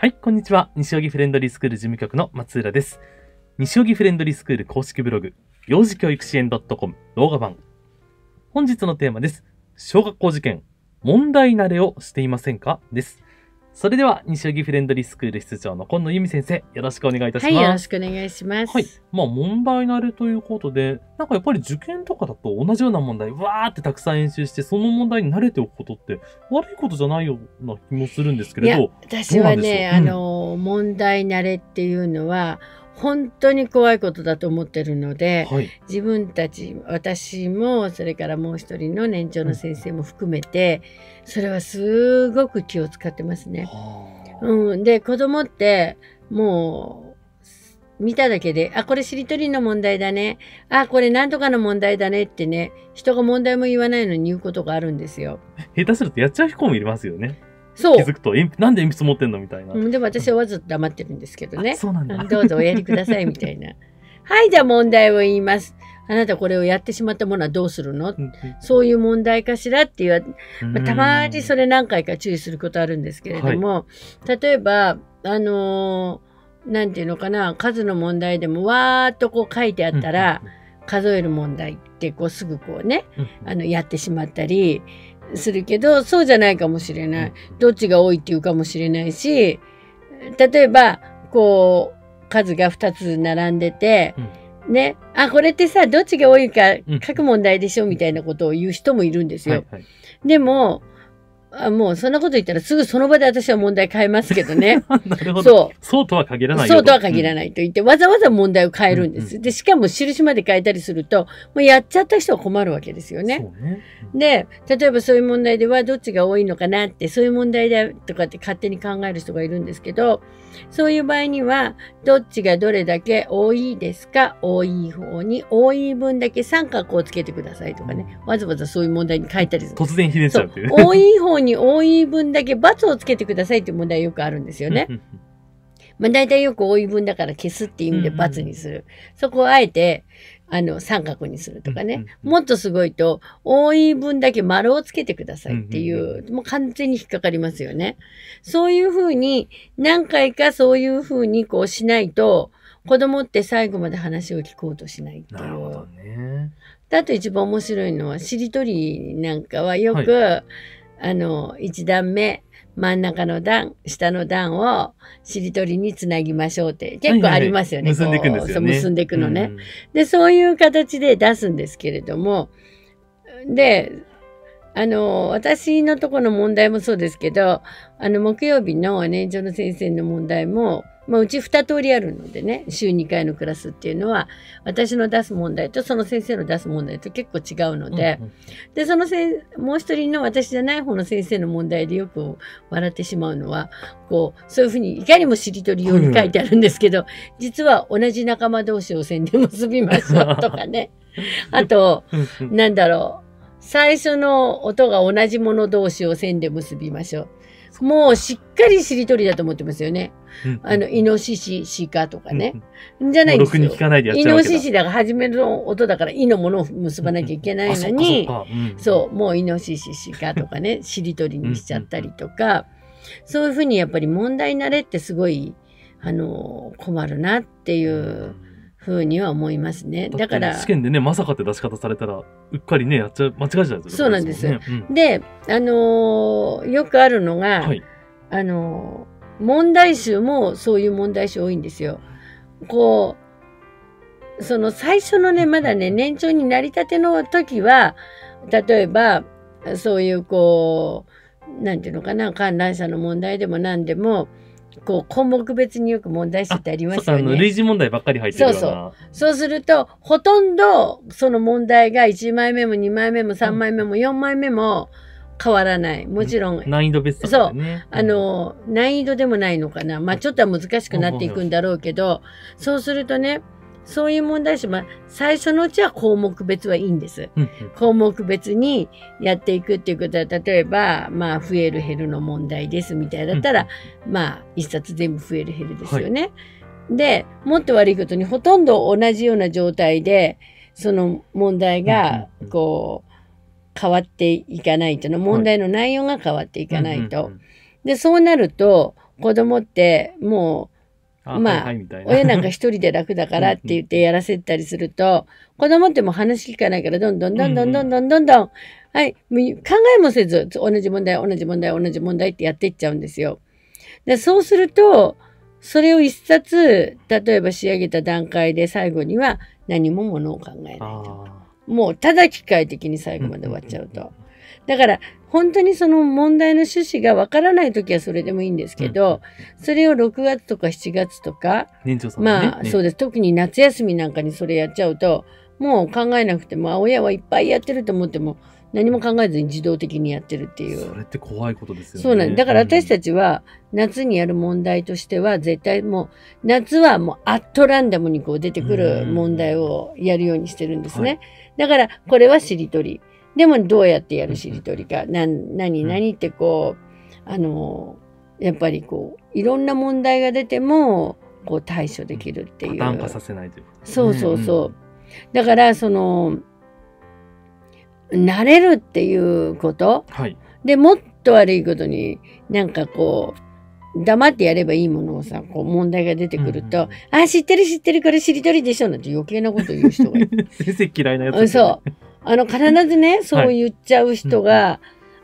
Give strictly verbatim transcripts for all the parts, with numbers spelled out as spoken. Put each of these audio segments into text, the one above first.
はい、こんにちは。西荻フレンドリースクール事務局の松浦です。西荻フレンドリースクール公式ブログ、幼児教育支援 .com 動画版。本日のテーマです。小学校受験、問題慣れをしていませんかです。それでは、西荻フレンドリースクール室長の今野由美先生、よろしくお願いいたします。 はい、よろしくお願いします。 はい。まあ、問題慣れということで、なんかやっぱり受験とかだと同じような問題、わーってたくさん演習して、その問題に慣れておくことって、悪いことじゃないような気もするんですけれど。 いや、私はね、あの、うん、問題慣れっていうのは、本当に怖いことだと思ってるので、はい、自分たち、私も、それからもう一人の年長の先生も含めて、うん、それはすごく気を使ってますね。うん、で、子供って、もう、見ただけで、あ、これしりとりの問題だね。あ、これなんとかの問題だねってね、人が問題も言わないのに言うことがあるんですよ。 下手するとやっちゃう子もいますよね。 そう。 気づくと、なんで鉛筆持ってんのみたいな。 うん、でも私はわざと黙ってるんですけどね。 そうなんだ。 どうぞおやりくださいみたいな。はい、じゃあ問題を言います。あなたこれをやってしまったものはどうするの、うん、そういう問題かしらっていう、まあ、たまにそれ何回か注意することあるんですけれども、はい、例えば、あのー、なんていうのかな、数の問題でもわーっとこう書いてあったら、数える問題ってこうすぐこうね、あのやってしまったりするけど、そうじゃないかもしれない。どっちが多いっていうかもしれないし、例えば、こう、数がふたつ並んでて、うん、ね、あ、これってさ、どっちが多いか書く問題でしょみたいなことを言う人もいるんですよ。はいはい、でも、あ、もうそんなこと言ったらすぐその場で私は問題変えますけどね。 なるほど。そう。そうとは限らないよ。 そうとは限らないと言って、うん、わざわざ問題を変えるんです。うんうん、で、しかも印まで変えたりすると、もうやっちゃった人は困るわけですよね。そうね。うん、で、例えばそういう問題ではどっちが多いのかなって、そういう問題だとかって勝手に考える人がいるんですけど、そういう場合には、どっちがどれだけ多いですか、多い方に多い分だけ三角をつけてくださいとかね、わざわざそういう問題に書いたりする。 突然ひねっちゃうっていう。 多い方に多い分だけ×をつけてくださいっていう問題よくあるんですよね。まあ大体よく多い分だから消すっていう意味で×にする。うんうん、そこをあえて、あの、三角にするとかね。うんうんうん、もっとすごいと、多い分だけ丸をつけてくださいっていう、うんうんうん、もう完全に引っかかりますよね。そういうふうに、何回かそういうふうにこうしないと、子供って最後まで話を聞こうとしないっていう。なるほどね。あと一番面白いのは、しりとりなんかはよく、はい、あの、一段目、真ん中の段、下の段をしりとりにつなぎましょうって結構ありますよね。 はいはいはい、結んでいくんですよね。 そう、結んでいくのね、うん。で、そういう形で出すんですけれども、で、あの、私のところの問題もそうですけど、あの、木曜日の年長の先生の問題も、まあ、うち二通りあるのでね、週にかいのクラスっていうのは、私の出す問題とその先生の出す問題と結構違うので、うんうん、で、そのせもう一人の私じゃない方の先生の問題でよく笑ってしまうのは、こう、そういうふうにいかにもしりとりように書いてあるんですけど、うん、実は同じ仲間同士を線で結びましょうとかね。あと、なんだろう、最初の音が同じもの同士を線で結びましょう。もうしっかりしりとりだと思ってますよね。うん、あの、イノシシ、シカとかね。うん、じゃないんですよ。イノシシだから初めの音だから、イのものを結ばなきゃいけないのに、うん、そう、もうイノシシ、シカとかね、しりとりにしちゃったりとか、そういうふうにやっぱり問題慣れってすごい、あの、困るなっていう。ふうには思いますね。だから。 試験でね、まさかって出し方されたら、うっかりね、やっちゃう、間違えちゃう、ね。 そうなんです。うん、で、あのー、よくあるのが、はい、あのー、問題集もそういう問題集多いんですよ。こう、その最初のね、まだね、年長になりたての時は、例えば、そういうこう、なんていうのかな、観覧車の問題でも何でも、こう項目別によく問題集ってありますよね。 あの類似問題ばっかり入ってるような。 そうそう。そうすると、ほとんどその問題がいちまいめもにまいめもさんまいめもよんまいめも変わらない。もちろん。 難易度別とかね。 そう。あの、難易度でもないのかな。まあちょっとは難しくなっていくんだろうけど、そうするとね、そういう問題集、まあ、最初のうちは項目別はいいんです。項目別にやっていくっていうことは、例えば、まあ、増える減るの問題ですみたいだったら、まあ、一冊全部増える減るですよね。はい、で、もっと悪いことに、ほとんど同じような状態で、その問題が、こう、変わっていかないとの、問題の内容が変わっていかないと。で、そうなると、 子供ってもうあ、 まあ、 はいはいみたいな。 親なんか一人で楽だからって言ってやらせたりすると、子供ってもう話聞かないから、どんどんどんどんどんどんどんどん、はい、もう考えもせず、同じ問題、同じ問題、同じ問題ってやっていっちゃうんですよ。でそうすると、それを一冊、例えば仕上げた段階で最後には何もものを考えないと。 あもうただ機械的に最後まで終わっちゃうと。だから本当にその問題の趣旨がわからないときはそれでもいいんですけど、それをろくがつとかしちがつとか、 年長さんね。 まあそうです。特に夏休みなんかにそれやっちゃうと、もう考えなくても、あ親はいっぱいやってると思っても、何も考えずに自動的にやってるっていう。 それって怖いことですよね。 そうなんです。だから私たちは夏にやる問題としては絶対もう夏はもうアットランダムにこう出てくる問題をやるようにしてるんですね。 はい、 だからこれはしりとり。でもどうやってやるしりとりか。な、何、何ってこう、あの、やっぱりこう、いろんな問題が出てもこう対処できるっていう。 パターン化させないということですね。 そうそうそう。だからその、慣れるっていうこと、 はい、 でもっと悪いことになんかこう黙ってやればいいものをさこう問題が出てくると、うんうん、あ知ってる知ってるこれしりとりでしょなんて余計なこと言う人がいる先生嫌いなやつ、 ね、そうあの必ずねそう言っちゃう人が、はい、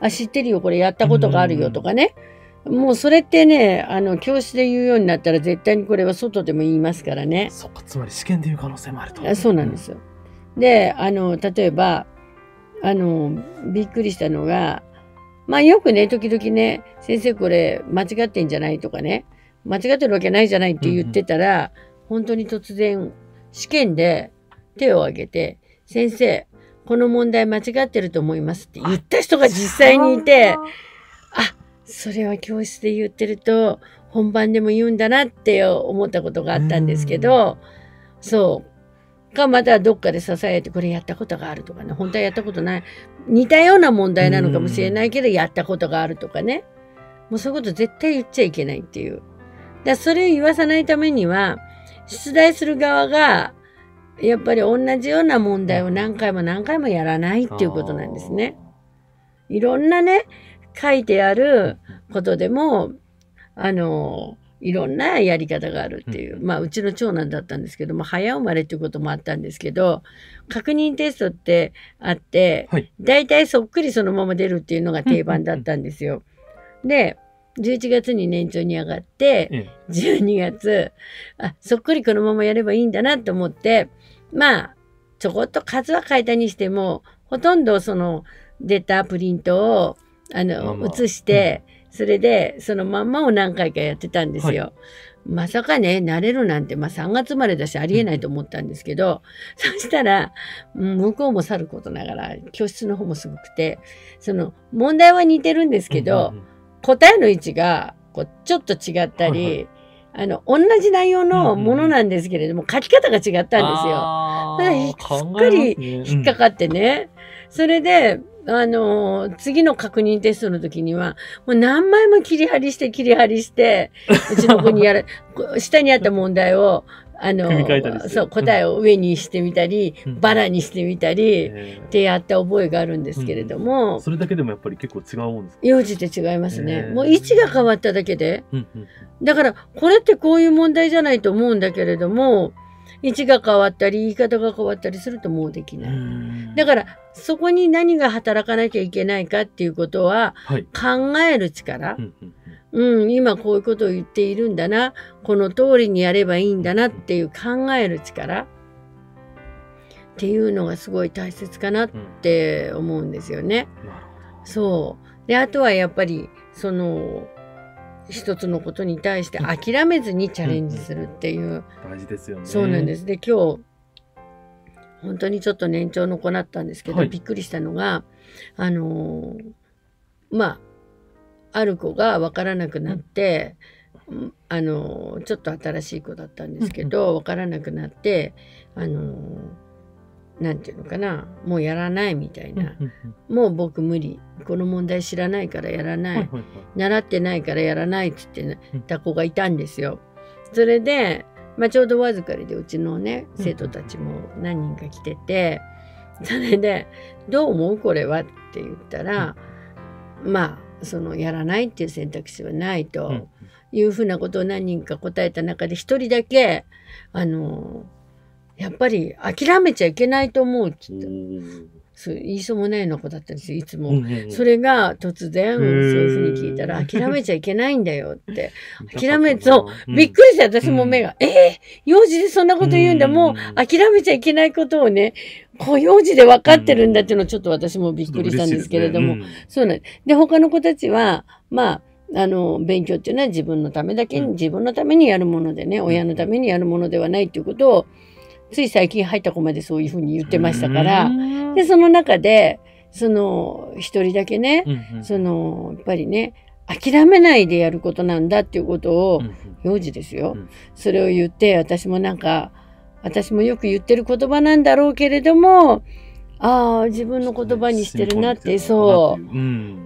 あ知ってるよこれやったことがあるよとかね、うんうん、もうそれってねあの教室で言うようになったら絶対にこれは外でも言いますからね。 そっかつまり試験で言う可能性もあると。 そうなんですよ。であの例えばあのびっくりしたのがまあよくね時々ね先生これ間違ってんじゃないとかね間違ってるわけないじゃないって言ってたら、うんうん、本当に突然試験で手を挙げて先生この問題間違ってると思いますって言った人が実際にいてあそれは教室で言ってると本番でも言うんだなって思ったことがあったんですけど、うん、そうかまたどっかで支えてこれやったことがあるとかね本当はやったことない似たような問題なのかもしれないけどやったことがあるとかねもうそういうこと絶対言っちゃいけないっていうだそれを言わさないためには出題する側がやっぱり同じような問題を何回も何回もやらないっていうことなんですね。いろんなね書いてあることでもあのいろんなやり方があるっていう、まあうちの長男だったんですけども早生まれっていうこともあったんですけど確認テストってあって、はい、大体そっくりそのまま出るっていうのが定番だったんですよ。でじゅういちがつに年長に上がって、うん、じゅうにがつあそっくりこのままやればいいんだなと思ってまあちょこっと数は変えたにしてもほとんどその出たプリントをあの、まあまあ、写して、うんそれでそのまんまを何回かやってたんですよ。はい、まさかね慣れるなんて、まあ、さんがつまでだしありえないと思ったんですけど、うん、そしたら向こうもさることながら教室の方もすごくてその問題は似てるんですけど、うんうんうん、答えの位置がこうちょっと違ったり、はいはい、あの同じ内容のものなんですけれども、うんうん、書き方が違ったんですよ。だからしっかり引っかかってね、うん、それであの、次の確認テストの時には、もう何枚も切り張りして切り張りして、うちの子にやる、下にあった問題を、あの、そう、答えを上にしてみたり、うん、バラにしてみたり、ってやった覚えがあるんですけれども、 うん、それだけでもやっぱり結構違うもんですか？ 用事で違いますね。もう位置が変わっただけで。だから、これってこういう問題じゃないと思うんだけれども、位置が変わったり言い方が変わったりするともうできない。だからそこに何が働かなきゃいけないかっていうことは、はい、考える力、うんうんうん、今こういうことを言っているんだなこの通りにやればいいんだなっていう考える力っていうのがすごい大切かなって思うんですよね。うん、そうであとはやっぱりその一つのことに対して諦めずにチャレンジするっていう、うんうん、 大事ですよね。 そうなんです。で今日本当にちょっと年長の子だったんですけど、はい、びっくりしたのがあのー、まあある子が分からなくなって、うん、あのー、ちょっと新しい子だったんですけど、うん、分からなくなってあのー、なんていうのかなもうやらないみたいな、うんうん、もう僕無理この問題知らないからやらない、はいはいはい、習ってないからやらないって言ってた子がいたんですよ。それでまあ、ちょうどお預かりでうちのね生徒たちも何人か来てて、うん、それで「どう思うこれは?」って言ったら、うん、まあそのやらないっていう選択肢はないと、うん、 いうふうなことを何人か答えた中で一人だけ、あの、やっぱり諦めちゃいけないと思うって言った。そう言いそうもないような子だったんですよ、いつも。うんうんうん、それが突然、そういうふうに聞いたら、諦めちゃいけないんだよって。諦め、そう、びっくりして、私も目が、うん、えー、幼児でそんなこと言うんだ、うん、もう諦めちゃいけないことをね、こう幼児で分かってるんだっていうのをちょっと私もびっくりしたんですけれども、ねうん、そうなんです。で、他の子たちは、まあ、あの、勉強っていうのは自分のためだけに、うん、自分のためにやるものでね、親のためにやるものではないっていうことを、つい最近入った子までそういうふうに言ってましたから、で、その中で、その、一人だけね、うんうん、その、やっぱりね、諦めないでやることなんだっていうことを、うんうん、幼児ですよ、うん。それを言って、私もなんか、私もよく言ってる言葉なんだろうけれども、ああ、自分の言葉にしてるなって、そう。うん、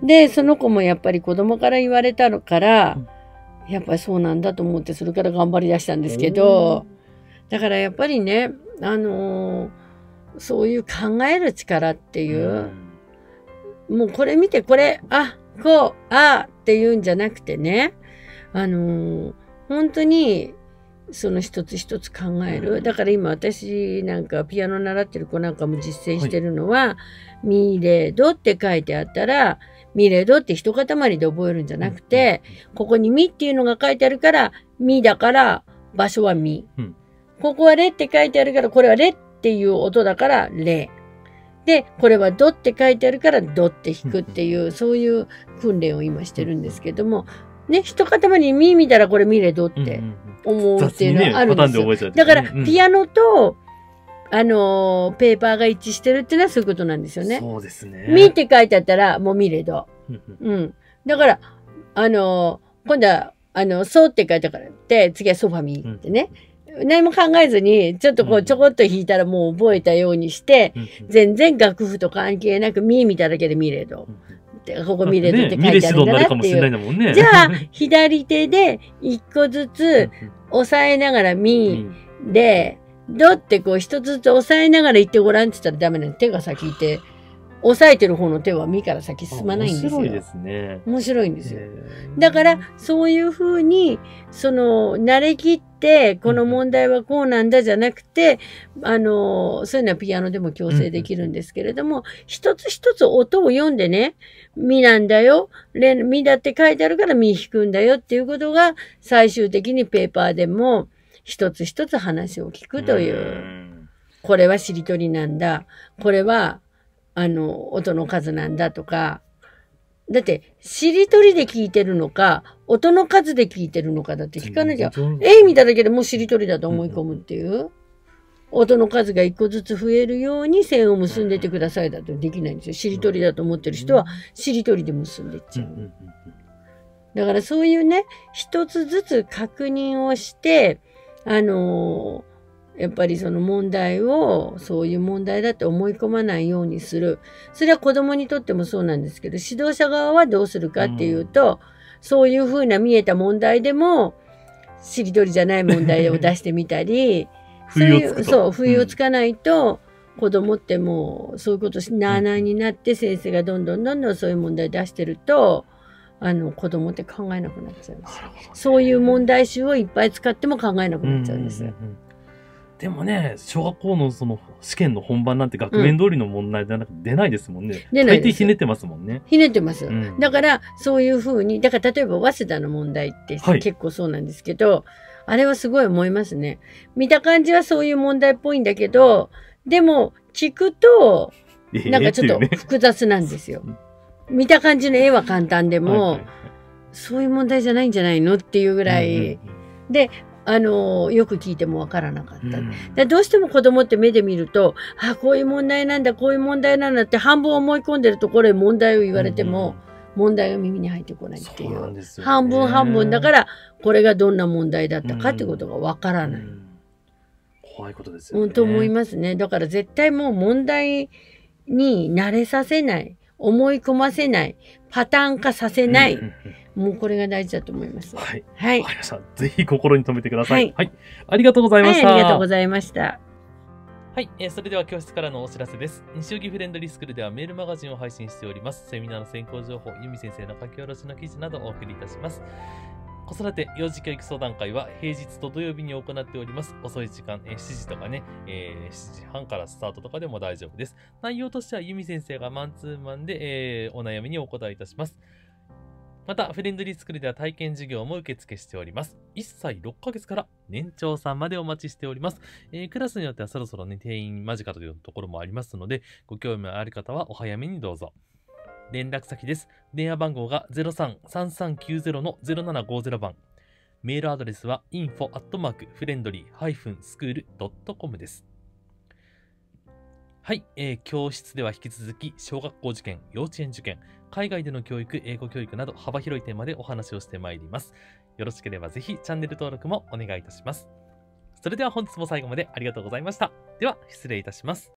で、その子もやっぱり子供から言われたのから、うん、やっぱりそうなんだと思って、それから頑張り出したんですけど、だからやっぱりね、あのー、そういう考える力っていう、うん、もうこれ見てこれ、あ、こう、あっていうんじゃなくてね、あのー、本当にその一つ一つ考える。だから今私なんかピアノ習ってる子なんかも実践してるのは、はい、ミレドって書いてあったら、ミレドって一塊で覚えるんじゃなくて、うん、ここにミっていうのが書いてあるから、ミだから場所はミ。うんここはレって書いてあるから、これはレっていう音だからレ。で、これはドって書いてあるからドって弾くっていう、そういう訓練を今してるんですけども、ね、一塊にミ見たらこれミレドって思うっていうのはあるんですよ。ね、だから、ピアノと、あのー、ペーパーが一致してるっていうのはそういうことなんですよね。 そうですね。 ミって書いてあったらもうミレド。うん。だから、あのー、今度は、あの、ソって書いてあるからって、次はソファミってね。うん何も考えずに、ちょっとこうちょこっと弾いたらもう覚えたようにして、うん、全然楽譜と関係なく、ミー見ただけでミレド。うん、ここミレドって書いてあるんだなっていう。ね、じゃあ、左手で一個ずつ押さえながらミーで、ドってこう一つずつ押さえながら言ってごらんって言ったらダメなの。手が先行って。押さえてる方の手はミから先進まないんですよ。 面白いですね。 面白いんですよ。だから、そういうふうに、その、慣れきって、この問題はこうなんだじゃなくて、うん、あの、そういうのはピアノでも強制できるんですけれども、うん、一つ一つ音を読んでね、ミなんだよ、レミだって書いてあるからミ弾くんだよっていうことが、最終的にペーパーでも、一つ一つ話を聞くという。うん、これはしりとりなんだ。これは、あの、音の数なんだとか、だって、しりとりで聞いてるのか、音の数で聞いてるのかだって聞かなきゃ、絵見ただけでもうしりとりだと思い込むっていう、うん、音の数が一個ずつ増えるように線を結んでてくださいだとできないんですよ。しりとりだと思ってる人は、しりとりで結んでいっちゃう。だからそういうね、一つずつ確認をして、あのー、やっぱりその問題をそういう問題だって思い込まないようにする。それは子供にとってもそうなんですけど、指導者側はどうするかっていうと、うん、そういうふうな見えた問題でも、しりとりじゃない問題を出してみたり、 不意をつくと。 そう、不意をつかないと、うん、子供ってもうそういうことしなあなあになって先生がどんどんどんどんそういう問題出してると、あの子供って考えなくなっちゃうんですよ。そういう問題集をいっぱい使っても考えなくなっちゃうんですよ。 でもね、小学校のその試験の本番なんて学年通りの問題じゃなくて出ないですもんね。出ないです。大抵ひねってますもんね。 ひねってます。うん、だから、そういうふうに、だから例えば早稲田の問題って結構そうなんですけど、はい、あれはすごい思いますね。見た感じはそういう問題っぽいんだけど、でも聞くと、なんかちょっと複雑なんですよ。えーね、見た感じの絵は簡単でも、はいはいはい、そういう問題じゃないんじゃないのっていうぐらい、うんうんうん、で、あの、よく聞いてもわからなかった。うん、だどうしても子供って目で見ると、あ、こういう問題なんだ、こういう問題なんだって半分思い込んでるところへ問題を言われても、うん、問題が耳に入ってこないっていう。そうなんですよね。半分半分だから、これがどんな問題だったかってことがわからない。うんうん、 怖いことですよね。 と思いますね。だから絶対もう問題に慣れさせない。思い込ませない。パターン化させない。うんうんうん、もうこれが大事だと思います。 はい。 はい。 わかりました。ぜひ心に留めてください。はい。はい、ありがとうございました。 はい、ありがとうございました。 はい、えー。それでは教室からのお知らせです。西荻フレンドリースクールではメールマガジンを配信しております。セミナーの先行情報、由美先生の書き下ろしの記事などをお送りいたします。 子育て幼児教育相談会は平日と土曜日に行っております。遅い時間、えーしちじとかね、えーしちじはんからスタートとかでも大丈夫です。内容としては、ゆみ先生がマンツーマンで、えーお悩みにお答えいたします。また、フレンドリースクールでは体験授業も受付しております。いっさいろっかげつから年長さんまでお待ちしております。えークラスによってはそろそろね、定員間近というところもありますので、ご興味ある方はお早めにどうぞ。連絡先です。電話番号が ゼロさん さんさんきゅうゼロ の ゼロななごゼロ 番。メールアドレスは インフォ アットマーク フレンドリー スクール ドットコム です。はい、えー、教室では引き続き、小学校受験、幼稚園受験、海外での教育、英語教育など幅広いテーマでお話をしてまいります。よろしければぜひチャンネル登録もお願いいたします。それでは本日も最後までありがとうございました。では、失礼いたします。